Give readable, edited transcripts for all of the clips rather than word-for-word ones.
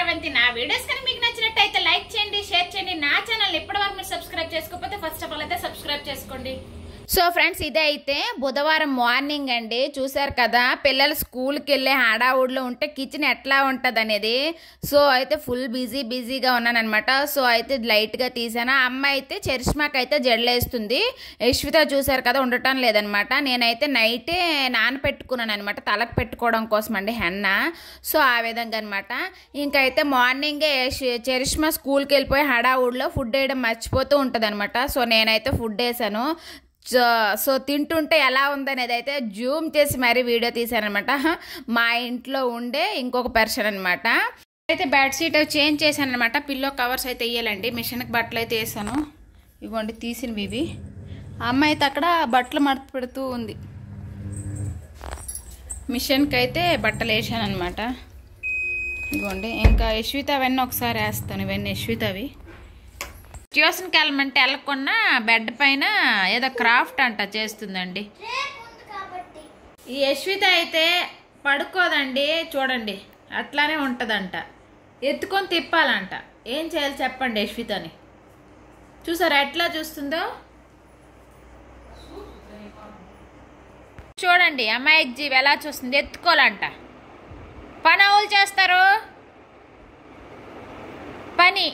శ్రావంతి. నా వీడియోస్ కానీ మీకు నచ్చినట్టయితే లైక్ చేయండి, షేర్ చేయండి. నా ఛానల్ ఇప్పటివరకు మీరు సబ్స్క్రైబ్ చేసుకోకపోతే ఫస్ట్ ఆఫ్ ఆల్ అయితే సబ్స్క్రైబ్ చేసుకోండి. సో ఫ్రెండ్స్, ఇదే అయితే బుధవారం మార్నింగ్ అండి. చూసారు కదా, పిల్లలు స్కూల్కి వెళ్ళే హడావుడిలో ఉంటే కిచెన్ ఎట్లా ఉంటుంది అనేది. సో అయితే ఫుల్ బిజీగా ఉన్నాను అనమాట. సో అయితే లైట్గా తీసాను. అమ్మ అయితే చరిష్మాకి అయితే జడలేస్తుంది. యశ్విత చూసారు కదా, ఉండటం లేదనమాట. నేనైతే నైటే నానపెట్టుకున్నాను అనమాట, తలకు పెట్టుకోవడం కోసం అండి హెన్న. సో ఆ విధంగా అనమాట. ఇంకైతే మార్నింగే చరిష్మా స్కూల్కి వెళ్ళిపోయి హడావుడిలో ఫుడ్ వేయడం మర్చిపోతూ ఉంటుంది అనమాట. సో నేనైతే ఫుడ్ వేసాను. సో తింటుంటే ఎలా ఉందనేది అయితే జూమ్ చేసి మరీ వీడియో తీసానమాట. మా ఇంట్లో ఉండే ఇంకొక పర్సన్ అనమాట. అయితే బెడ్షీట్ చేంజ్ చేశాను అనమాట. పిల్లో కవర్స్ అయితే వేయాలండి. మిషన్కి బట్టలు అయితే వేసాను. ఇవ్వండి తీసినవి ఇవి. అమ్మ అయితే అక్కడ బట్టలు మడత పెడుతూ ఉంది. మిషన్కి అయితే బట్టలు వేసాను అనమాట. ఇవ్వండి. ఇంకా యశ్విత అవన్నీ ఒకసారి వేస్తాను. ఇవన్నీ యశ్వితవి. ట్యూషన్కి వెళ్ళమంటే వెళ్ళకుండా బెడ్ పైన ఏదో క్రాఫ్ట్ అంట చేస్తుందండి. ఈ యశ్విత అయితే పడుకోదండి. చూడండి అట్లానే ఉంటుందంట. ఎత్తుకొని తిప్పాలంట. ఏం చేయాలి చెప్పండి యశ్వితని. చూసారా ఎట్లా చూస్తుందో. చూడండి అమ్మాయికి జీవి ఎలా చూస్తుంది. ఎత్తుకోవాలంట. పని అవులు చేస్తారు పని.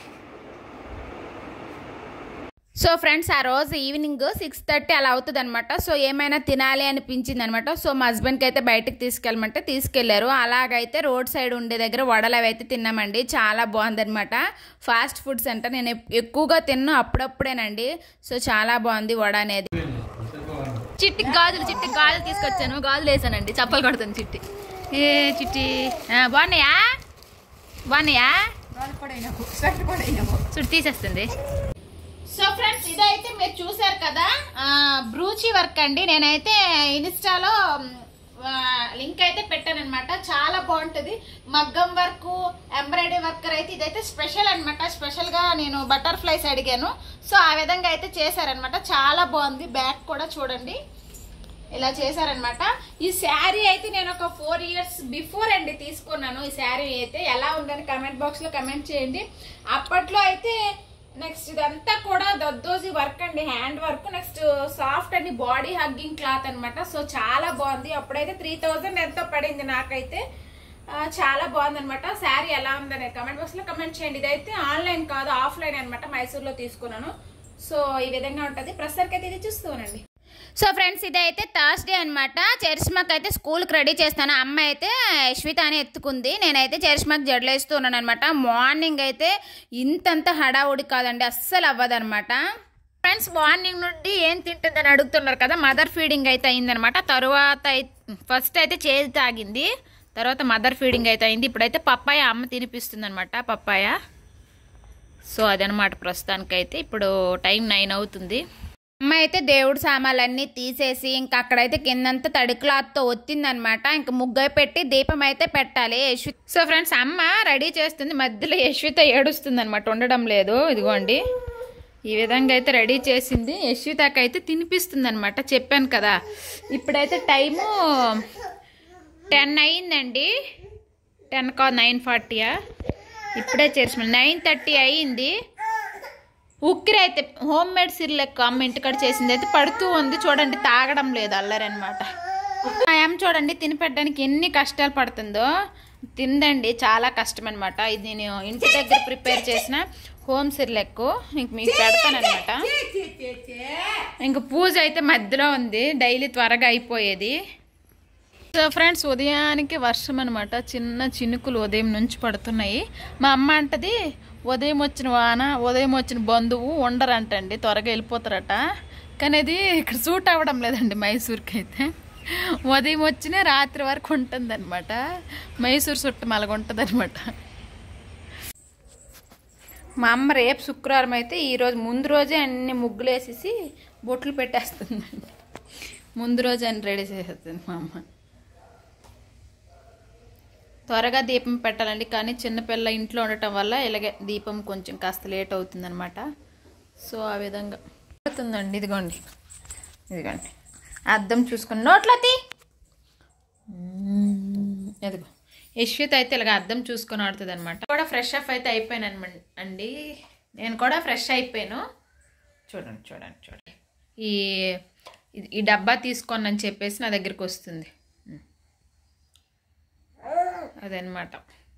సో ఫ్రెండ్స్, ఆ రోజు ఈవినింగ్ 6:30 అలా అవుతుంది అనమాట. సో ఏమైనా తినాలి అనిపించింది అనమాట. సో మా హస్బెండ్కి అయితే బయటకు తీసుకెళ్ళమంటే తీసుకెళ్లారు. అలాగైతే రోడ్ సైడ్ ఉండే దగ్గర వడలు అవి అయితే తిన్నామండి. చాలా బాగుందనమాట. ఫాస్ట్ ఫుడ్స్ అంటే నేను ఎక్కువగా తిన్నా అప్పుడప్పుడేనండి. సో చాలా బాగుంది వడ అనేది. చిట్టి గాజులు తీసుకొచ్చాను. గాజులు వేసానండి. చప్పలు కొడుతుంది చిట్టి. ఏ చిట్టి బాగున్నాయా? చుట్టూ తీసేస్తుంది. సో ఫ్రెండ్స్, ఇదైతే మీరు చూసారు కదా, బ్రూచీ వర్క్ అండి. నేనైతే ఇన్స్టాలో లింక్ అయితే పెట్టాను అనమాట. చాలా బాగుంటుంది. మగ్గం వర్క్, ఎంబ్రాయిడరీ వర్క్ అయితే ఇదైతే స్పెషల్ అనమాట. స్పెషల్గా నేను బటర్ఫ్లైస్ అడిగాను. సో ఆ విధంగా అయితే చేశారనమాట. చాలా బాగుంది. బ్యాక్ కూడా చూడండి ఇలా చేశారనమాట. ఈ శారీ అయితే నేను ఒక 4 years బిఫోర్ అండి తీసుకున్నాను. ఈ శారీ అయితే ఎలా ఉందని కమెంట్ బాక్స్లో కమెంట్ చేయండి. అప్పట్లో అయితే నెక్స్ట్ ఇదంతా కూడా దద్దోజీ వర్క్ అండి, హ్యాండ్ వర్క్. నెక్స్ట్ సాఫ్ట్ అండి, బాడీ హగ్గింగ్ క్లాత్ అనమాట. సో చాలా బాగుంది. అప్పుడైతే 3000 ఎంతో పడింది నాకైతే. చాలా బాగుంది అనమాట. శారీ ఎలా ఉందని కమెంట్ బాక్స్ లో కమెంట్ చేయండి. ఇదైతే ఆన్లైన్ కాదు, ఆఫ్లైన్ అనమాట. మైసూర్లో తీసుకున్నాను. సో ఈ విధంగా ఉంటుంది. ప్రస్తుతానికి అయితే ఇది చూస్తూ ఉండండి. సో ఫ్రెండ్స్, ఇదైతే థర్స్డే అనమాట. చరిష్మాకి అయితే స్కూల్కి రెడీ చేస్తాను. అమ్మ అయితే యశ్విత అని ఎత్తుకుంది. నేనైతే చరిష్మాకి జడలేస్తూ ఉన్నాను అనమాట. మార్నింగ్ అయితే ఇంతంత హడావుడి కాదండి, అస్సలు అవ్వదనమాట. ఫ్రెండ్స్, మార్నింగ్ నుండి ఏం తింటుందని అడుగుతున్నారు కదా. మదర్ ఫీడింగ్ అయితే అయిందనమాట. తర్వాత ఫస్ట్ అయితే చేతి తాగింది, తర్వాత మదర్ ఫీడింగ్ అయితే అయింది. ఇప్పుడైతే పప్పాయ అమ్మ తినిపిస్తుంది అనమాట. పప్పాయ. సో అదనమాట ప్రస్తుతానికైతే. ఇప్పుడు టైం 9 అవుతుంది. అమ్మ అయితే దేవుడు సామాన్లన్నీ తీసేసి ఇంకా అక్కడైతే కిందంతా తడి క్లాత్తో ఒత్తిందనమాట. ఇంకా ముగ్గు పెట్టి దీపం అయితే పెట్టాలి. సో ఫ్రెండ్స్, అమ్మ రెడీ చేస్తుంది. మధ్యలో యశ్విత ఏడుస్తుంది అనమాట, ఉండడం లేదు. ఇదిగోండి ఈ విధంగా అయితే రెడీ చేసింది. యశ్వితకి అయితే తినిపిస్తుంది అనమాట. చెప్పాను కదా. ఇప్పుడైతే టైము 10 అయిందండి. 10 కాదు 9:40. ఇప్పుడే చేసిన 9:30 అయ్యింది. ఉక్కిరి అయితే హోమ్ మేడ్ సిర్లెక్ అమ్మ ఇంటికాడ చేసింది అయితే పడుతూ ఉంది. చూడండి తాగడం లేదు, అల్లరి అనమాట. అమ్మ చూడండి తినిపెట్టడానికి ఎన్ని కష్టాలు పడుతుందో. తిందండి, చాలా కష్టం అనమాట. ఇది నేను ఇంటి దగ్గర ప్రిపేర్ చేసిన హోమ్ సిర్లెక్. ఇంక మీకు పెడతానమాట. ఇంక పూజ అయితే మధ్యలో ఉంది. డైలీ త్వరగా అయిపోయేది. సో ఫ్రెండ్స్, ఉదయానికి వర్షం అనమాట. చిన్న చినుకులు ఉదయం నుంచి పడుతున్నాయి. మా అమ్మ అంటది, ఉదయం వచ్చిన వాన, ఉదయం వచ్చిన బంధువు ఉండరంటండి, త్వరగా వెళ్ళిపోతారట. కానీ అది ఇక్కడ సూట్ అవ్వడం లేదండి మైసూర్కి అయితే. ఉదయం వచ్చిన రాత్రి వరకు ఉంటుంది అనమాట. మైసూర్ చుట్టం అలాగ ఉంటుంది అనమాట. మా అమ్మ రేపు శుక్రవారం అయితే ఈరోజు ముందు రోజే అన్ని ముగ్గులు వేసేసి బొట్లు పెట్టేస్తుందండి. ముందు రోజు అన్ని రెడీ చేసేస్తుంది మా అమ్మ. త్వరగా దీపం పెట్టాలండి. కానీ చిన్నపిల్ల ఇంట్లో ఉండటం వల్ల ఇలాగే దీపం కొంచెం కాస్త లేట్ అవుతుందన్నమాట. సో ఆ విధంగా పడుతుందండి. ఇదిగోండి అద్దం చూసుకుని నోట్లతి. ఎదుగు యశ్విత అయితే ఇలాగ అద్దం చూసుకొని ఆడుతుంది అనమాట. కూడా ఫ్రెష్ అప్ అయితే అయిపోయాను అండి. నేను కూడా ఫ్రెష్ అయిపోయాను. చూడండి చూడండి చూడండి, ఈ డబ్బా తీసుకోండి అని చెప్పేసి నా దగ్గరికి వస్తుంది. అదనమాట.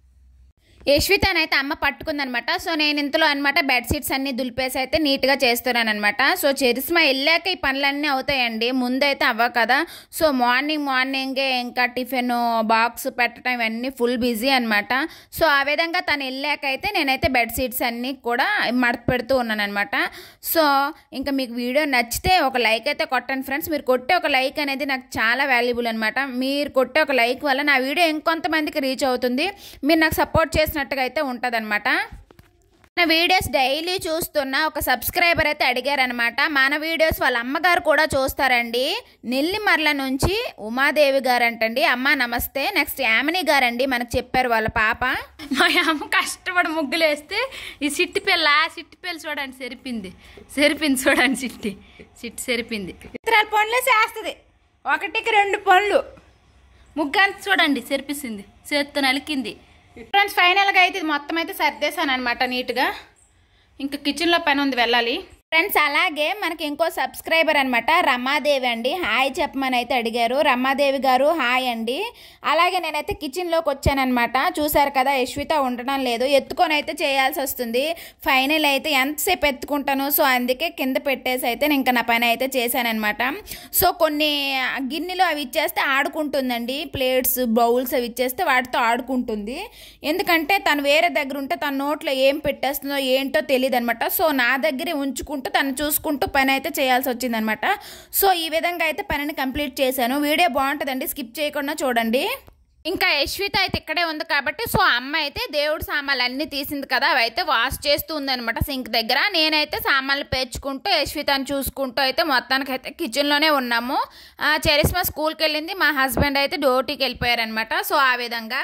యశ్వితనైతే అమ్మ పట్టుకుందనమాట. సో నేను ఇంతలో అనమాట బెడ్షీట్స్ అన్నీ దులిపేసి అయితే నీట్గా చేస్తున్నాను అనమాట. సో చరిస్మా వెళ్ళాక ఈ పనులన్నీ అవుతాయండి, ముందైతే అవ్వ కదా. సో మార్నింగే ఇంకా టిఫిన్ బాక్స్ పెట్టడం ఇవన్నీ ఫుల్ బిజీ అనమాట. సో ఆ విధంగా తను వెళ్ళాక అయితే నేనైతే బెడ్షీట్స్ అన్నీ కూడా మడత పెడుతూ ఉన్నాను అనమాట. సో ఇంకా మీకు వీడియో నచ్చితే ఒక లైక్ అయితే కొట్టండి ఫ్రెండ్స్. మీరు కొట్టే ఒక లైక్ అనేది నాకు చాలా వాల్యుబుల్ అనమాట. మీరు కొట్టే ఒక లైక్ వల్ల నా వీడియో ఇంకొంతమందికి రీచ్ అవుతుంది, మీరు నాకు సపోర్ట్ చేసినట్టుగా అయితే ఉంటుందన్నమాట. నా వీడియోస్ డైలీ చూస్తున్న ఒక సబ్స్క్రైబర్ అయితే అడిగారనమాట, మన వీడియోస్ వాళ్ళ అమ్మగారు కూడా చూస్తారండి, నెల్లిమర్ల నుంచి ఉమాదేవి గారు అంటండి. అమ్మ నమస్తే. నెక్స్ట్ యామిని గారండి మనకు చెప్పారు వాళ్ళ పాప. మా అమ్మ కష్టపడి ముగ్గులు వేస్తే ఈ సిట్టి పిల్ల చూడండి సెరిపింది చూడండి, సిట్టి సెరిపింది. ఇతరాల పనులే చేస్తుంది, 1కి 2 పనులు. ముగ్గు అంత చూడండి సెరిపిస్తుంది, చేత్తో నలికింది. ఫ్రెండ్స్ ఫైనల్గా అయితే ఇది మొత్తం అయితే సర్దేశాను అనమాట నీట్గా. ఇంకా కిచెన్లో పని ఉంది, వెళ్ళాలి. ఫ్రెండ్స్ అలాగే మనకి ఇంకో సబ్స్క్రైబర్ అనమాట రమాదేవి అండి, హాయ్ చెప్పమని అయితే అడిగారు. రమాదేవి గారు హాయ్ అండి. అలాగే నేనైతే కిచెన్లోకి వచ్చానమాట. చూసారు కదా యశ్విత ఉండడం లేదు, ఎత్తుకొని అయితే చేయాల్సి వస్తుంది. ఫైనల్ అయితే ఎంతసేపు ఎత్తుకుంటాను, సో అందుకే కింద పెట్టేసి అయితే ఇంకా నా పని అయితే చేశానమాట. సో కొన్ని గిన్నెలు అవి ఇచ్చేస్తే ఆడుకుంటుందండి, ప్లేట్స్ బౌల్స్ అవి ఇచ్చేస్తే వాటితో ఆడుకుంటుంది. ఎందుకంటే తను వేరే దగ్గర ఉంటే తన నోట్లో ఏం పెట్టేస్తుందో ఏంటో తెలియదు అనమాట. సో నా దగ్గరే ఉంచుకుంటూ తను చూసుకుంటూ పని అయితే చేయాల్సి వచ్చిందనమాట. సో ఈ విధంగా అయితే పనిని కంప్లీట్ చేశాను. వీడియో బాగుంటుందండి, స్కిప్ చేయకుండా చూడండి. ఇంకా యశ్విత అయితే ఇక్కడే ఉంది కాబట్టి సో అమ్మ అయితే దేవుడు సామాన్లు అన్నీ తీసింది కదా, అవి అయితే వాష్ చేస్తూ ఉందనమాట సింక్ దగ్గర. నేనైతే సామాన్లు పేర్చుకుంటూ యశ్వితను చూసుకుంటూ అయితే మొత్తానికి అయితే కిచెన్లోనే ఉన్నాము. చరిస్మా స్కూల్కి వెళ్ళింది, మా హస్బెండ్ అయితే డ్యూటీకి వెళ్ళిపోయారనమాట. సో ఆ విధంగా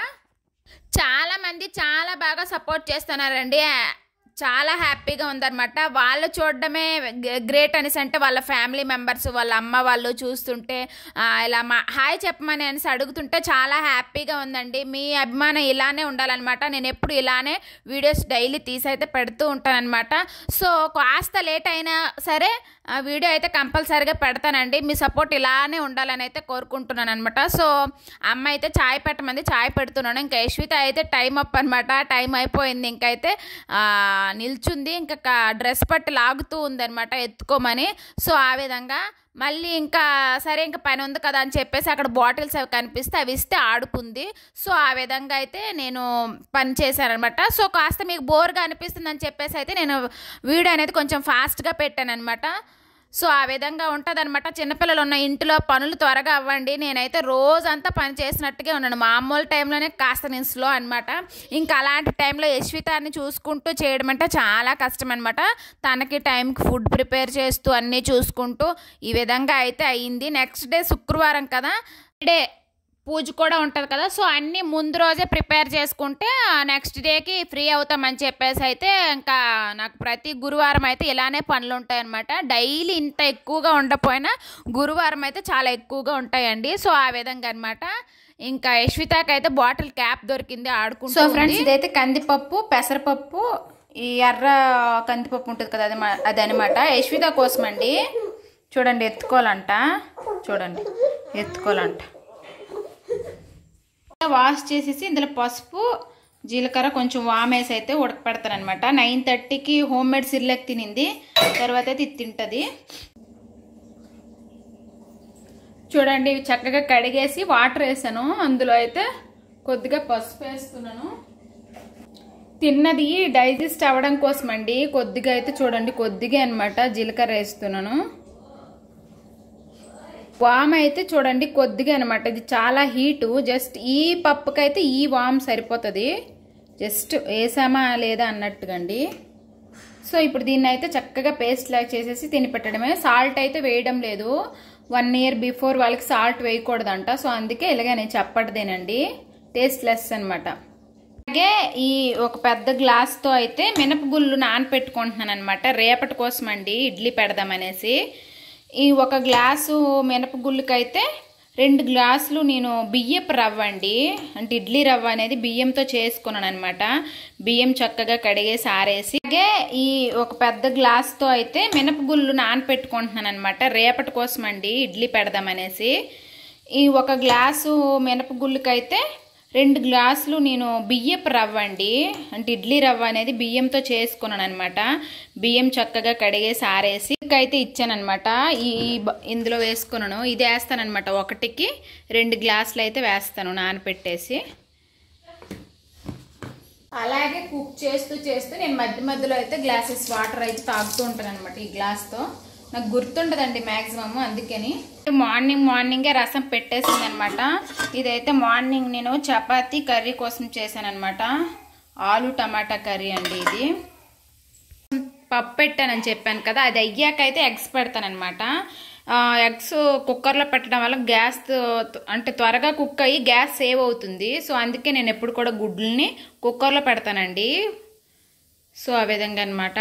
చాలామంది చాలా బాగా సపోర్ట్ చేస్తున్నారండి, చాలా హ్యాపీగా ఉందన్నమాట. వాళ్ళు చూడడమే గ్రేట్ అనేసి, అంటే వాళ్ళ ఫ్యామిలీ మెంబర్స్ వాళ్ళ అమ్మ వాళ్ళు చూస్తుంటే ఇలా హాయ్ చెప్పమని అనేసి అడుగుతుంటే చాలా హ్యాపీగా ఉందండి. మీ అభిమానం ఇలానే ఉండాలన్నమాట. నేను ఎప్పుడు ఇలానే వీడియోస్ డైలీ తీసైతే పెడుతూ ఉంటానన్నమాట. సో కాస్త లేట్ అయినా సరే వీడియో అయితే కంపల్సరీగా పెడతానండి, మీ సపోర్ట్ ఇలానే ఉండాలని అయితే కోరుకుంటున్నాను అనమాట. సో అమ్మ అయితే ఛాయ్ పెట్టమంది, ఛాయ్ పెడుతున్నాను. ఇంకా యశ్విత అయితే టైం అప్ అనమాట, టైం అయిపోయింది. ఇంకైతే నిల్చుంది, ఇంకా డ్రెస్ పట్టి లాగుతూ ఉందనమాట ఎత్తుకోమని. సో ఆ విధంగా మళ్ళీ ఇంకా సరే ఇంకా పని ఉంది కదా అని చెప్పేసి అక్కడ బాటిల్స్ అవి కనిపిస్తే అవి ఇస్తే ఆడుకుంది. సో ఆ విధంగా అయితే నేను పని చేశాను అనమాట. సో కాస్త మీకు బోర్గా అనిపిస్తుందని చెప్పేసి అయితే నేను వీడియో అనేది కొంచెం ఫాస్ట్గా పెట్టాను అనమాట. సో ఆ విధంగా ఉంటుంది అనమాట. చిన్నపిల్లలు ఉన్న ఇంట్లో పనులు త్వరగా అవ్వండి. నేనైతే రోజంతా పని చేసినట్టుగా ఉన్నాను, మామూలు టైంలోనే కాస్త నేను స్లో అనమాట. ఇంకా అలాంటి టైంలో యశ్వితాన్ని చూసుకుంటూ చేయడం అంటే చాలా కష్టం అనమాట. తనకి టైంకి ఫుడ్ ప్రిపేర్ చేస్తూ అన్నీ చూసుకుంటూ ఈ విధంగా అయితే అయ్యింది. నెక్స్ట్ డే శుక్రవారం కదా, డే పూజ కూడా ఉంటుంది కదా. సో అన్నీ ముందు రోజే ప్రిపేర్ చేసుకుంటే నెక్స్ట్ డేకి ఫ్రీ అవుతామని చెప్పేసి అయితే ఇంకా నాకు ప్రతి గురువారం అయితే ఇలానే పనులు ఉంటాయన్నమాట. డైలీ ఇంత ఎక్కువగా ఉండకపోయినా గురువారం అయితే చాలా ఎక్కువగా ఉంటాయండి. సో ఆ విధంగా అనమాట. ఇంకా యశ్వితకి అయితే బాటిల్ క్యాప్ దొరికింది, ఆడుకుంటూ. సో ఫ్రెండ్స్ ఇదైతే కందిపప్పు, పెసరపప్పు, ఈ ఎర్ర కందిపప్పు ఉంటుంది కదా అది అనమాట. యశ్విత కోసం అండి. చూడండి ఎత్తుకోవాలంట, చూడండి ఎత్తుకోవాలంట. వాష్ చేసేసి ఇందులో పసుపు, జీలకర్ర, కొంచెం వామేసి అయితే ఉడకపెడతాను అనమాట. 9:30కి హోమ్ మేడ్ సిర్లాక్ తినింది, తర్వాత అయితే ఇది తింటుంది. చూడండి ఇవి చక్కగా కడిగేసి వాటర్ వేసాను, అందులో అయితే కొద్దిగా పసుపు వేస్తున్నాను. తిన్నది డైజెస్ట్ అవ్వడం కోసం అండి. కొద్దిగా అయితే చూడండి, కొద్దిగా అనమాట జీలకర్ర వేస్తున్నాను. వామ్ అయితే చూడండి కొద్దిగా అనమాట, ఇది చాలా హీటు. జస్ట్ ఈ పప్పుకైతే ఈ వామ్ సరిపోతుంది, జస్ట్ వేసామా లేదా అన్నట్టుగా అండి. సో ఇప్పుడు దీన్ని అయితే చక్కగా పేస్ట్ లాగా చేసేసి తిని పెట్టడమే. సాల్ట్ అయితే వేయడం లేదు, 1 year బిఫోర్ వాళ్ళకి సాల్ట్ వేయకూడదంట. సో అందుకే ఇలాగే నేను చెప్పటదేనండి, టేస్ట్ లెస్ అనమాట. అలాగే ఈ ఒక పెద్ద గ్లాస్తో అయితే మినపగుళ్ళు నానపెట్టుకుంటున్నాను అనమాట, రేపటి కోసం అండి, ఇడ్లీ పెడదామనేసి. ఈ ఒక గ్లాసు మినపగుళ్ళకైతే 2 గ్లాసులు నేను బియ్యపు రవ్వ అండి, అంటే ఇడ్లీ రవ్వ అనేది బియ్యంతో చేసుకున్నాను అనమాట. బియ్యం చక్కగా కడిగేసి ఆరేసి, అలాగే ఈ ఒక పెద్ద గ్లాస్తో అయితే మినపగుళ్ళు నానపెట్టుకుంటున్నాను అనమాట, రేపటి కోసం అండి ఇడ్లీ పెడదామనేసి. ఈ ఒక గ్లాసు మినపగుళ్ళకైతే 2 గ్లాసులు నేను బియ్యపు రవ్వ అండి, అంటే ఇడ్లీ రవ్వ అనేది బియ్యంతో చేసుకున్నాను అనమాట. బియ్యం చక్కగా కడిగేసి ఆరేసి అయితే ఇచ్చాను అనమాట. ఇందులో వేసుకున్నాను, ఇది వేస్తాను అనమాట. 1కి 2 గ్లాసులు అయితే వేస్తాను నానపెట్టేసి. అలాగే కుక్ చేస్తూ నేను మధ్య మధ్యలో అయితే గ్లాసెస్ వాటర్ అయితే తాగుతూ ఉంటాను అనమాట. ఈ గ్లాస్తో నాకు గుర్తుండదండి మ్యాక్సిమమ్, అందుకని మార్నింగే రసం పెట్టేసింది అనమాట. ఇదైతే మార్నింగ్ నేను చపాతీ కర్రీ కోసం చేశాను అనమాట. ఆలు టమాటా కర్రీ అండి. ఇది పప్పు పెట్టానని చెప్పాను కదా, అది అయ్యాకైతే ఎగ్స్ పెడతానమాట. ఎగ్స్ కుక్కర్లో పెట్టడం వల్ల గ్యాస్ అంటే త్వరగా కుక్ అయ్యి గ్యాస్ సేవ్ అవుతుంది. సో అందుకే నేను ఎప్పుడు కూడా గుడ్లని కుక్కర్లో పెడతానండి. సో ఆ విధంగా అనమాట.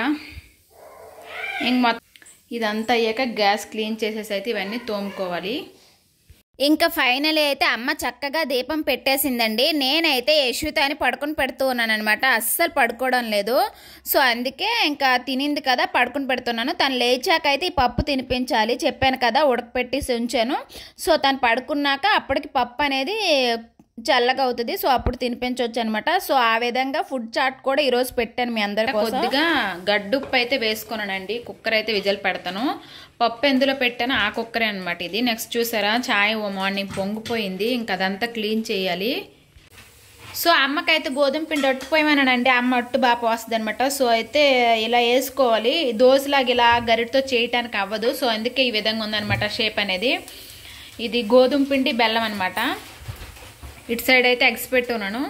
ఇంక మొత్తం ఇదంతా అయ్యాక గ్యాస్ క్లీన్ చేసేసి అయితే ఇవన్నీ తోముకోవాలి. ఇంకా ఫైనలీ అయితే అమ్మ చక్కగా దీపం పెట్టేసిందండి. నేనైతే యశ్వితాని పడుకొని పెడుతూ ఉన్నాను అనమాట, అస్సలు పడుకోవడం లేదు. సో అందుకే ఇంకా తినింది కదా పడుకొని పెడుతున్నాను. తను లేచాక అయితే ఈ పప్పు తినిపించాలి, చెప్పాను కదా ఉడకపెట్టేసి ఉంచాను. సో తను పడుకున్నాక అప్పటికి పప్పు అనేది చల్లగా అవుతుంది, సో అప్పుడు తినిపించవచ్చు అనమాట. సో ఆ విధంగా ఫుడ్ చాట్ కూడా ఈరోజు పెట్టాను మీ అందరి కోసం. కొద్దిగా గడ్డుప్పు అయితే వేసుకున్నానండి. కుక్కర్ అయితే విజిల్ పెడతాను. పప్పు ఎందులో పెట్టాను ఆ కుక్కరే అనమాట ఇది. నెక్స్ట్ చూసారా చాయ్ మార్నింగ్ పొంగిపోయింది, ఇంకా అదంతా క్లీన్ చేయాలి. సో అమ్మకైతే గోధుమ పిండి అట్టుపోయామనండి, అమ్మ అట్టు బాగా పోస్తుంది అనమాట. సో అయితే ఇలా వేసుకోవాలి, దోశలాగా ఇలా గరిటతో చేయటానికి అవ్వదు. సో అందుకే ఈ విధంగా ఉందనమాట షేప్ అనేది. ఇది గోధుమ పిండి బెల్లం అనమాట. ఇటు సైడ్ అయితే ఎగ్స్ పెట్టున్నాను,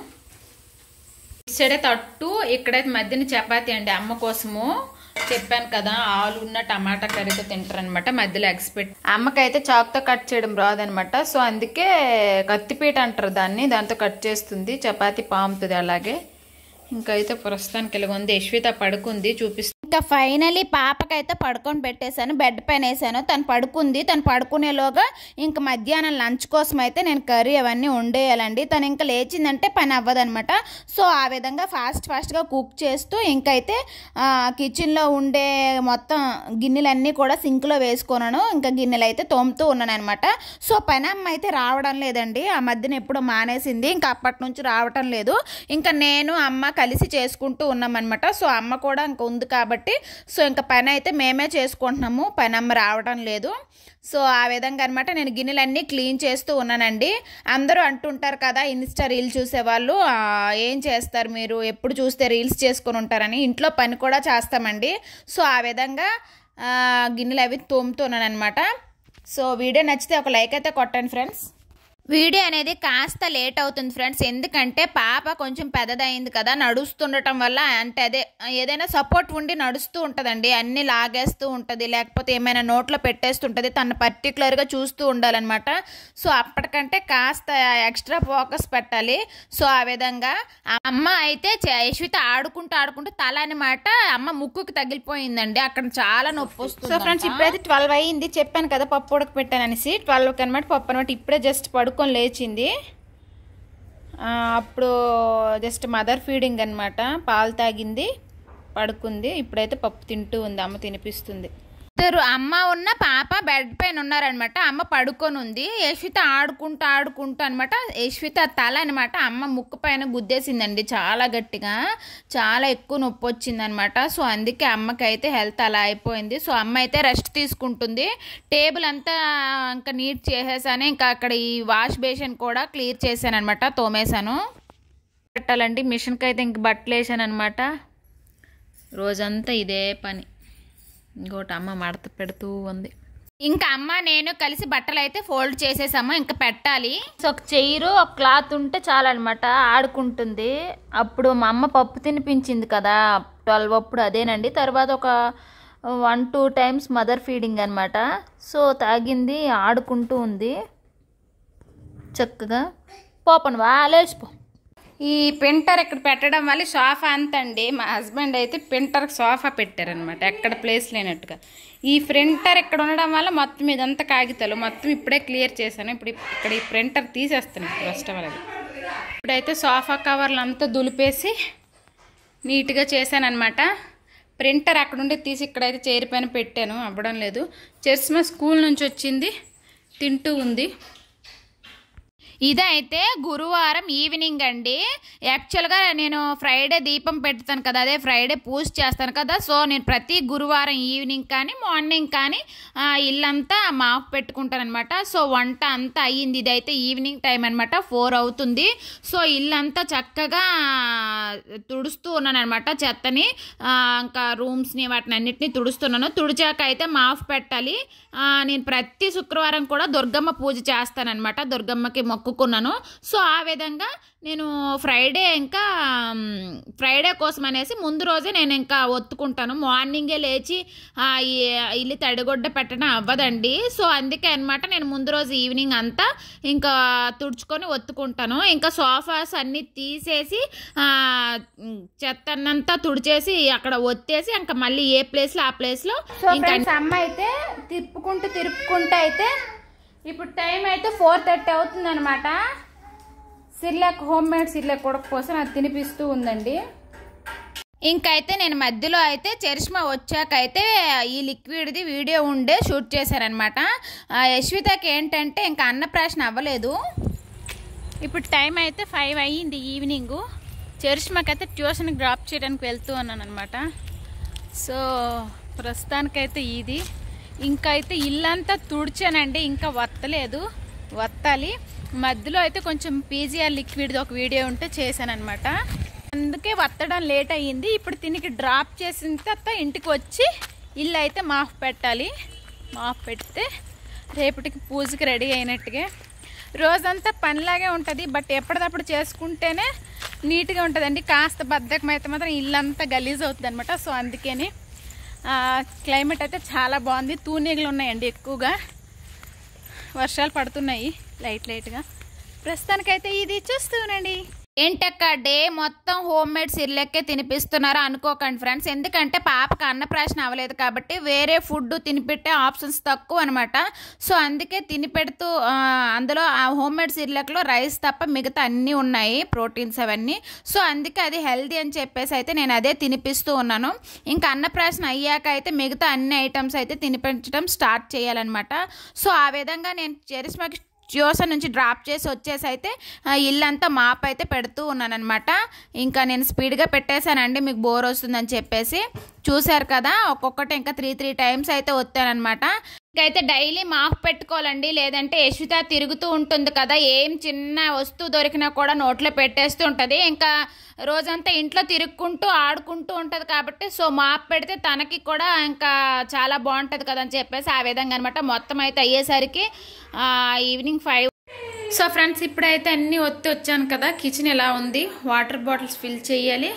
ఇటు సైడ్ అయితే అట్టు, ఇక్కడైతే మధ్యన చపాతీ అండి. అమ్మ కోసము చెప్పాను కదా ఆలు ఉన్న టమాటా కర్రీతో తింటారనమాట. మధ్యలో ఎగ్స్ పెట్టి, అమ్మకైతే చాకుతో కట్ చేయడం రాదనమాట. సో అందుకే కత్తిపీట అంటారు దాన్ని, దాంతో కట్ చేస్తుంది. చపాతీ పాముతుంది అలాగే. ఇంకైతే ప్రస్తుతానికి ఇలాగ ఉంది. యశ్విత పడుకుంది, చూపిస్తుంది. ఇంకా ఫైనలీ పాపకైతే పడుకొని పెట్టేశాను, బెడ్ పైన వేసాను. తను పడుకుంది. తను పడుకునేలోగా ఇంకా మధ్యాహ్నం లంచ్ కోసం అయితే నేను కర్రీ అవన్నీ వండేయాలండి. తను ఇంకా లేచిందంటే పని అవ్వదనమాట. సో ఆ విధంగా ఫాస్ట్గా కుక్ చేస్తూ ఇంకైతే కిచెన్లో ఉండే మొత్తం గిన్నెలన్నీ కూడా సింక్లో వేసుకున్నాను. ఇంకా గిన్నెలు అయితే తోముతూ ఉన్నాను అనమాట. సో పని అమ్మ అయితే రావడం లేదండి, ఆ మధ్యన ఎప్పుడో మానేసింది. ఇంకా అప్పటి నుంచి రావటం లేదు. ఇంకా నేను అమ్మ కలిసి చేసుకుంటూ ఉన్నామన్నమాట. సో అమ్మ కూడా ఇంకా ఉంది కాబట్టి సో ఇంకా పని అయితే మేమే చేసుకుంటున్నాము, పని అమ్మ రావడం లేదు. సో ఆ విధంగా అనమాట నేను గిన్నెలన్నీ క్లీన్ చేస్తూ ఉన్నానండి. అందరూ అంటుంటారు కదా ఇన్స్టా రీల్స్ చూసేవాళ్ళు, ఏం చేస్తారు మీరు, ఎప్పుడు చూస్తే రీల్స్ చేసుకొని ఉంటారని. ఇంట్లో పని కూడా చేస్తామండి. సో ఆ విధంగా గిన్నెలు అవి తోముతున్నాను అనమాట. సో వీడియో నచ్చితే ఒక లైక్ అయితే కొట్టండి ఫ్రెండ్స్. వీడియో అనేది కాస్త లేట్ అవుతుంది ఫ్రెండ్స్, ఎందుకంటే పాప కొంచెం పెద్దదైంది కదా, నడుస్తుండటం వల్ల అంటే అదే ఏదైనా సపోర్ట్ ఉండి నడుస్తూ ఉంటుందండి, అన్నీ లాగేస్తూ ఉంటుంది, లేకపోతే ఏమైనా నోట్లో పెట్టేస్తుంటుంది. తను పర్టికులర్గా చూస్తూ ఉండాలన్నమాట. సో అప్పటికంటే కాస్త ఎక్స్ట్రా ఫోకస్ పెట్టాలి. సో ఆ విధంగా అమ్మ అయితే యశ్విత ఆడుకుంటూ తల అనమాట అమ్మ ముక్కుకి తగిలిపోయిందండి, అక్కడ చాలా నొప్పి వస్తుంది. సో ఫ్రెండ్స్ ఇప్పుడైతే 12 అయింది, చెప్పాను కదా పప్పు ఉడక పెట్టాను అనేసి. 12కి అనమాట పప్పు అనమాట. ఇప్పుడే జస్ట్ పడుకొని లేచింది. అప్పుడు జస్ట్ మదర్ ఫీడింగ్ అనమాట, పాలు తాగింది, పడుకుంది. ఇప్పుడైతే పప్పు తింటూ ఉంది, అమ్మ తినిపిస్తుంది. ఇద్దరు అమ్మ ఉన్న పాప బెడ్ పైన ఉన్నారనమాట. అమ్మ పడుకొని ఉంది, యశ్విత ఆడుకుంటూ అనమాట. యశ్విత తల అనమాట అమ్మ ముక్కు పైన గుద్దేసిందండి చాలా గట్టిగా, చాలా ఎక్కువ నొప్పి వచ్చింది అనమాట. సో అందుకే అమ్మకైతే హెల్త్ అలా అయిపోయింది. సో అమ్మ అయితే రెస్ట్ తీసుకుంటుంది. టేబుల్ అంతా ఇంకా నీట్ చేసేసాను, ఇంకా అక్కడ ఈ వాష్ బేసిన్ కూడా క్లియర్ చేశాను అనమాట, తోమేశాను. పెట్టాలండి మిషన్కి అయితే ఇంక బట్టలు వేసాను అనమాట. రోజంతా ఇదే పని. ఇంకోటి అమ్మ మడత పెడుతూ ఉంది. ఇంకా అమ్మ నేను కలిసి బట్టలు అయితే ఫోల్డ్ చేసేసాము, ఇంకా పెట్టాలి. సో ఒక చైరు ఒక క్లాత్ ఉంటే చాలన్నమాట, ఆడుకుంటుంది. అప్పుడు మా అమ్మ పప్పు తినిపించింది కదా 12 అప్పుడు, అదేనండి. తర్వాత ఒక 1-2 టైమ్స్ మదర్ ఫీడింగ్ అనమాట. సో తాగింది, ఆడుకుంటూ ఉంది చక్కగా. పోపను లేచిపో. ఈ ప్రింటర్ ఇక్కడ పెట్టడం వల్ల సోఫా అంతండి మా హస్బెండ్ అయితే ప్రింటర్కి సోఫా పెట్టారనమాట ఎక్కడ ప్లేస్ లేనట్టుగా. ఈ ప్రింటర్ ఇక్కడ ఉండడం వల్ల మొత్తం ఇదంతా కాగితాలు మొత్తం ఇప్పుడే క్లియర్ చేశాను. ఇప్పుడు ఇక్కడ ఈ ప్రింటర్ తీసేస్తాను ఫస్ట్ ఆఫ్ ఆల్. ఇప్పుడైతే సోఫా కవర్లు అంతా దులిపేసి నీట్గా చేశాను అనమాట. ప్రింటర్ అక్కడ ఉండి తీసి ఇక్కడైతే చైర్ పైన పెట్టాను, అవ్వడం లేదు. చరిష్మా స్కూల్ నుంచి వచ్చింది, తింటూ ఉంది. ఇదైతే గురువారం ఈవినింగ్ అండి. యాక్చువల్గా నేను ఫ్రైడే దీపం పెడతాను కదా, అదే ఫ్రైడే పూజ చేస్తాను కదా. సో నేను ప్రతి గురువారం ఈవినింగ్ కానీ మార్నింగ్ కానీ ఇల్లంతా మాప్ పెట్టుకుంటాను అనమాట. సో వంట అంతా అయ్యింది. ఇదైతే ఈవినింగ్ టైం అనమాట, 4 అవుతుంది. సో ఇల్లంతా చక్కగా తుడుస్తూ ఉన్నాను అనమాట. చెత్తని ఇంకా రూమ్స్ని వాటిని అన్నిటినీ తుడుస్తున్నాను. తుడిచాక అయితే మాప్ పెట్టాలి. నేను ప్రతి శుక్రవారం కూడా దుర్గమ్మ పూజ చేస్తానన్నమాట, దుర్గమ్మకి మొక్కుకున్నాను. సో ఆ విధంగా నేను ఫ్రైడే కోసం అనేసి ముందు రోజే నేను ఇంకా ఒత్తుకుంటాను. మార్నింగే లేచి ఇల్లు తడిగొడ్డ పెట్టడం అవ్వదండి. సో అందుకే అనమాట నేను ముందు రోజు ఈవినింగ్ అంతా ఇంకా తుడుచుకొని ఒత్తుకుంటాను. ఇంకా సోఫాస్ అన్నీ తీసేసి చెత్తన్నంతా తుడిచేసి అక్కడ ఒత్తేసి ఇంకా మళ్ళీ ఏ ప్లేస్లో ఆ ప్లేస్లో ఇంకా అమ్మ అయితే తిరుపుకుంటూ అయితే ఇప్పుడు టైం అయితే 4:30 అవుతుంది అనమాట. సిర్లాక్ హోమ్ మేడ్ సిర్లాక్ కొడుకు కోసం అది తినిపిస్తూ ఉందండి. ఇంకైతే నేను మధ్యలో అయితే చరిష్మా వచ్చాక అయితే ఈ లిక్విడ్ది వీడియో ఉండే షూట్ చేశారనమాట. యశ్వితకి ఏంటంటే ఇంకా అన్నప్రాశన అవ్వలేదు. ఇప్పుడు టైం అయితే 5 అయ్యింది ఈవినింగ్. చరిష్మాకి అయితే ట్యూషన్కి డ్రాప్ చేయడానికి వెళ్తూ ఉన్నాను అనమాట. సో ప్రస్తుతానికైతే ఇది ఇంకా అయితే ఇల్లంతా తుడిచానండి, ఇంకా వత్తాలి. మధ్యలో అయితే కొంచెం పీజీఆర్ లిక్విడ్ ఒక వీడియో ఉంటే చేశాను అనమాట. అందుకే వత్తడం లేట్ అయ్యింది. ఇప్పుడు దీనికి డ్రాప్ చేసిన తర్వాత ఇంటికి వచ్చి ఇల్లు అయితే మాఫ్ పెట్టాలి. మాఫ్ పెడితే రేపటికి పూజకి రెడీ అయినట్టుగా. రోజంతా పనిలాగే ఉంటుంది, బట్ ఎప్పటికప్పుడు చేసుకుంటేనే నీట్గా ఉంటుందండి. కాస్త బద్ధకం అయితే మాత్రం ఇల్లంతా గలీజ్ అవుతుంది అనమాట. సో అందుకని క్లైమేట్ అయితే చాలా బాగుంది. తూనీగలు ఉన్నాయండి, ఎక్కువగా వర్షాలు పడుతున్నాయి లైట్గా. ప్రస్తుతానికైతే ఇది చూస్తూనండి. ఏంటక్క డే మొత్తం హోమ్ మేడ్ సిర్లెక్కే తినిపిస్తున్నారో అనుకోకండి ఫ్రెండ్స్. ఎందుకంటే పాపకు అన్నప్రాశన అవ్వలేదు కాబట్టి వేరే ఫుడ్ తినిపెట్టే ఆప్షన్స్ తక్కువ అనమాట. సో అందుకే తినిపెడుతూ అందులో ఆ హోమ్ మేడ్ సిర్లెక్లో రైస్ తప్ప మిగతా అన్నీ ఉన్నాయి, ప్రోటీన్స్ అవన్నీ. సో అందుకే అది హెల్దీ అని చెప్పేసి అయితే నేను అదే తినిపిస్తూ ఉన్నాను. ఇంకా అన్నప్రాశన అయ్యాక అయితే మిగతా అన్ని ఐటమ్స్ అయితే తినిపించడం స్టార్ట్ చేయాలన్నమాట. సో ఆ విధంగా నేను చరిష్మాకి ట్యూషన్ నుంచి డ్రాప్ చేసి వచ్చేసి అయితే ఇల్లంతా మాప్ అయితే పెడుతూ ఉన్నాను అనమాట. ఇంకా నేను స్పీడ్గా పెట్టేశానండి, మీకు బోర్ వస్తుందని చెప్పేసి. చూశారు కదా, ఒక్కొక్కటి ఇంకా 3 టైమ్స్ అయితే వచ్చానమాట. ఇంకైతే డైలీ మాప్ పెట్టుకోవాలండి, లేదంటే యశ్విత తిరుగుతూ ఉంటుంది కదా, ఏం చిన్న వస్తువు దొరికినా కూడా నోట్లో పెట్టేస్తూ ఉంటుంది. ఇంకా రోజంతా ఇంట్లో తిరుక్కుంటూ ఆడుకుంటూ ఉంటుంది కాబట్టి సో మాప్ పెడితే తనకి కూడా ఇంకా చాలా బాగుంటుంది కదా అని చెప్పేసి ఆ విధంగా అనమాట. మొత్తం అయితే అయ్యేసరికి ఈవినింగ్ 5. సో ఫ్రెండ్స్ ఇప్పుడైతే అన్నీ వచ్చాను కదా. కిచెన్ ఎలా ఉంది, వాటర్ బాటిల్స్ ఫిల్ చేయాలి,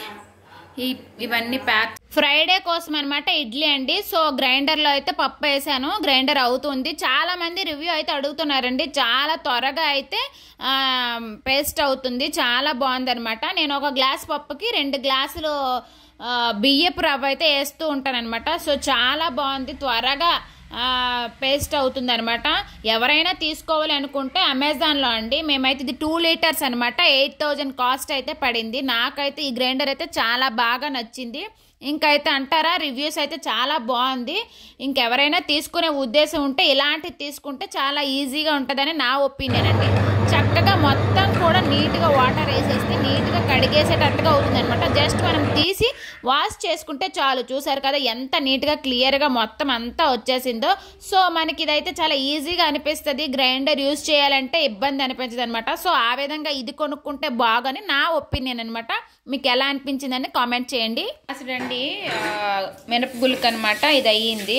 ఇవన్నీ ప్యాక్. ఫ్రైడే కోసం అనమాట ఇడ్లీ అండి. సో గ్రైండర్లో అయితే పప్పు వేసాను, గ్రైండర్ అవుతుంది. చాలా మంది రివ్యూ అయితే అడుగుతున్నారండి, చాలా త్వరగా అయితే పేస్ట్ అవుతుంది, చాలా బాగుంది అనమాట. నేను ఒక గ్లాస్ పప్పుకి 2 గ్లాసులు బియ్యపు రవ్వ అయితే వేస్తూ ఉంటాను అనమాట. సో చాలా బాగుంది, త్వరగా పేస్ట్ అవుతుంది అనమాట. ఎవరైనా తీసుకోవాలి అనుకుంటే అమెజాన్లో అండి. మేమైతే ఇది 2 లీటర్స్ అనమాట, 8,000 కాస్ట్ అయితే పడింది. నాకైతే ఈ గ్రైండర్ అయితే చాలా బాగా నచ్చింది. ఇంకైతే అంటారా, రివ్యూస్ అయితే చాలా బాగుంది. ఇంకెవరైనా తీసుకునే ఉద్దేశం ఉంటే ఇలాంటివి తీసుకుంటే చాలా ఈజీగా ఉంటుందని నా ఒపీనియన్ అండి. చక్కగా మొత్తం కూడా నీట్గా వాటర్ వేసేస్తే నీట్గా కడిగేసేటట్టుగా అవుతుంది అనమాట. జస్ట్ మనం తీసి వాష్ చేసుకుంటే చాలు. చూసారు కదా ఎంత నీట్గా క్లియర్గా మొత్తం అంతా వచ్చేసిందో. సో మనకి ఇదైతే చాలా ఈజీగా అనిపిస్తుంది, గ్రైండర్ యూజ్ చేయాలంటే ఇబ్బంది అనిపించదు అనమాట. సో ఆ విధంగా ఇది కొనుక్కుంటే బాగని నా ఒపీనియన్ అనమాట. మీకు ఎలా అనిపించిందని కామెంట్ చేయండి. అసలండి మినపగుళ్ళకి అనమాట ఇది అయ్యింది.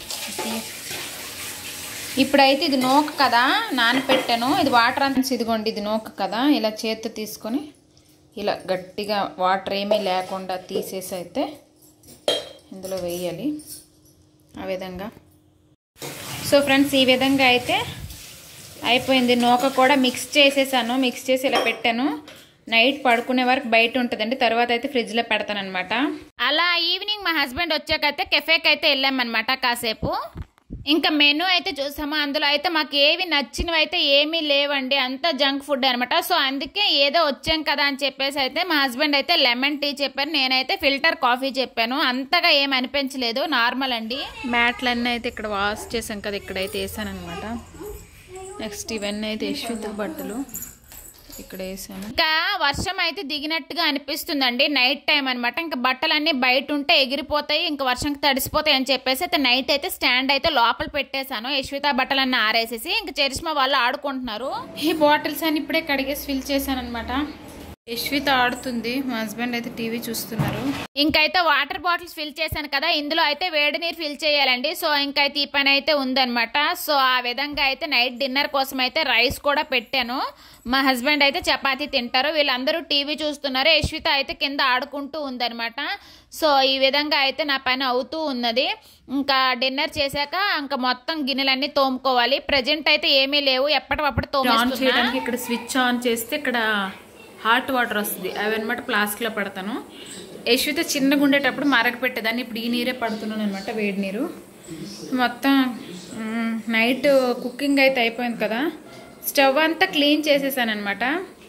ఇప్పుడైతే ఇది నూక కదా, నానపెట్టాను. ఇది వాటర్ అంతా ఇదిగోండి, ఇది నూక కదా. ఇలా చేత్తో తీసుకొని ఇలా గట్టిగా వాటర్ ఏమీ లేకుండా తీసేసి అయితే ఇందులో వేయాలి ఆ విధంగా. సో ఫ్రెండ్స్ ఈ విధంగా అయితే అయిపోయింది. నూక కూడా మిక్స్ చేసేసాను, మిక్స్ చేసి ఇలా పెట్టాను. నైట్ పడుకునే వరకు బయట ఉంటుందండి, తర్వాత అయితే ఫ్రిడ్జ్లో పెడతాను అనమాట. అలా ఈవినింగ్ మా హస్బెండ్ వచ్చాకైతే కెఫేకి అయితే వెళ్ళామన్నమాట కాసేపు. ఇంకా మెనూ అయితే చూసాము, అందులో అయితే మాకు ఏవి నచ్చినవి అయితే ఏమీ లేవండి, అంతా జంక్ ఫుడ్ అనమాట. సో అందుకే ఏదో వచ్చాం కదా అని చెప్పేసి అయితే మా హస్బెండ్ అయితే లెమన్ టీ చెప్పారు, నేనైతే ఫిల్టర్ కాఫీ చెప్పాను. అంతగా ఏం అనిపించలేదు, నార్మల్ అండి. మ్యాట్లన్నీ అయితే ఇక్కడ వాష్ చేసాం కదా, ఇక్కడైతే వేసాను అనమాట. నెక్స్ట్ ఇవన్నీ అయితే యశ్విత బట్టలు ఇక్కడ వేసాను. ఇంకా వర్షం అయితే దిగినట్టుగా అనిపిస్తుందండి, నైట్ టైం అనమాట. ఇంకా బట్టలన్నీ బయట ఉంటే ఎగిరిపోతాయి, ఇంకా వర్షంకి తడిసిపోతాయి అని చెప్పేసి అయితే నైట్ అయితే స్టాండ్ అయితే లోపల పెట్టేశాను. యశ్విత బట్టలన్నీ ఆరేసేసి ఇంకా చరిష్మా వాళ్ళు ఆడుకుంటున్నారు. ఈ బాటిల్స్ అన్ని ఇప్పుడే కడిగేసి ఫిల్ చేశాను అనమాట. యశ్విత ఆడుతుంది, మా హస్బెండ్ అయితే టీవీ చూస్తున్నారు. ఇంకైతే వాటర్ బాటిల్స్ ఫిల్ చేశాను కదా, ఇందులో అయితే వేడి నీరు ఫిల్ చేయాలండి. సో ఇంకైతే ఈ పని అయితే ఉందనమాట. సో ఆ విధంగా అయితే నైట్ డిన్నర్ కోసం అయితే రైస్ కూడా పెట్టాను. మా హస్బెండ్ అయితే చపాతీ తింటారు, వీళ్ళందరూ టీవీ చూస్తున్నారు. యశ్విత అయితే కింద ఆడుకుంటూ ఉందనమాట. సో ఈ విధంగా అయితే నా పని అవుతూ ఉన్నది. ఇంకా డిన్నర్ చేశాక ఇంకా మొత్తం గిన్నెలన్నీ తోముకోవాలి. ప్రజెంట్ అయితే ఏమీ లేవు, ఎప్పటికప్పుడు తోముతున్నా. ఇక్కడ స్విచ్ ఆన్ చేస్తే ఇక్కడ హాట్ వాటర్ వస్తుంది, అవి అనమాట ప్లాస్టిక్లో పడతాను. యశ్విత చిన్నగా ఉండేటప్పుడు మరగ పెట్టేదాన్ని, ఇప్పుడు ఈ నీరే పడుతున్నాను అనమాట, వేడి నీరు. మొత్తం నైట్ కుకింగ్ అయితే అయిపోయింది కదా, స్టవ్ అంతా క్లీన్ చేసేసాను అనమాట.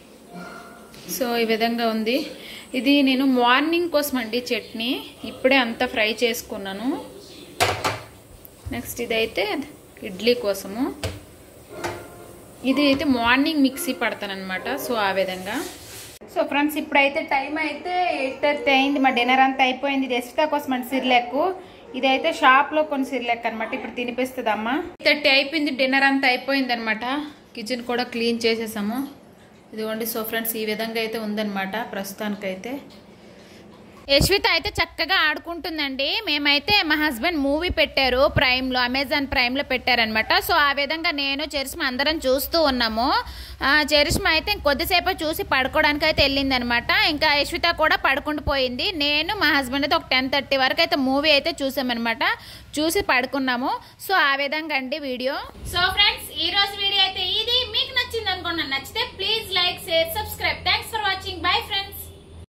సో ఈ విధంగా ఉంది. ఇది నేను మార్నింగ్ కోసం అండి చట్నీ, ఇప్పుడే అంతా ఫ్రై చేసుకున్నాను. నెక్స్ట్ ఇదైతే ఇడ్లీ కోసము, ఇది అయితే మార్నింగ్ మిక్సీ పడతాను అనమాట. సో ఆ విధంగా. సో ఫ్రెండ్స్ ఇప్పుడైతే టైం అయితే 8:30 అయింది, మా డిన్నర్ అంతా అయిపోయింది. ఇది యశ్విత కోసం అంటే సిర్లెక్కు, ఇదైతే షాప్లో కొన్ని సిర్లెక్ అనమాట, ఇప్పుడు తినిపిస్తుంది అమ్మ. 8:30 అయిపోయింది, డిన్నర్ అంతా అయిపోయింది అనమాట. కిచెన్ కూడా క్లీన్ చేసేసాము, ఇదిగోండి. సో ఫ్రెండ్స్ ఈ విధంగా అయితే ఉందన్నమాట ప్రస్తుతానికైతే. యశ్విత అయితే చక్కగా ఆడుకుంటుందండి. మేమైతే మా హస్బెండ్ మూవీ పెట్టారు ప్రైమ్లో, అమెజాన్ ప్రైమ్లో పెట్టారనమాట. సో ఆ విధంగా నేను చరిష్మా అందరం చూస్తూ ఉన్నాము. చరిష్మా అయితే కొద్దిసేపు చూసి పడుకోవడానికి అయితే వెళ్ళింది అనమాట. ఇంకా యశ్విత కూడా పడుకుంటూ పోయింది. నేను మా హస్బెండ్ అయితే ఒక 10:30 వరకు అయితే మూవీ అయితే చూసామన్నమాట, చూసి పడుకున్నాము. సో ఆ విధంగా అండి వీడియో. సో ఫ్రెండ్స్ ఈ రోజు వీడియో అయితే ఇది, మీకు నచ్చింది అనుకున్నాను. నచ్చితే ప్లీజ్ లైక్, షేర్, సబ్స్క్రైబ్.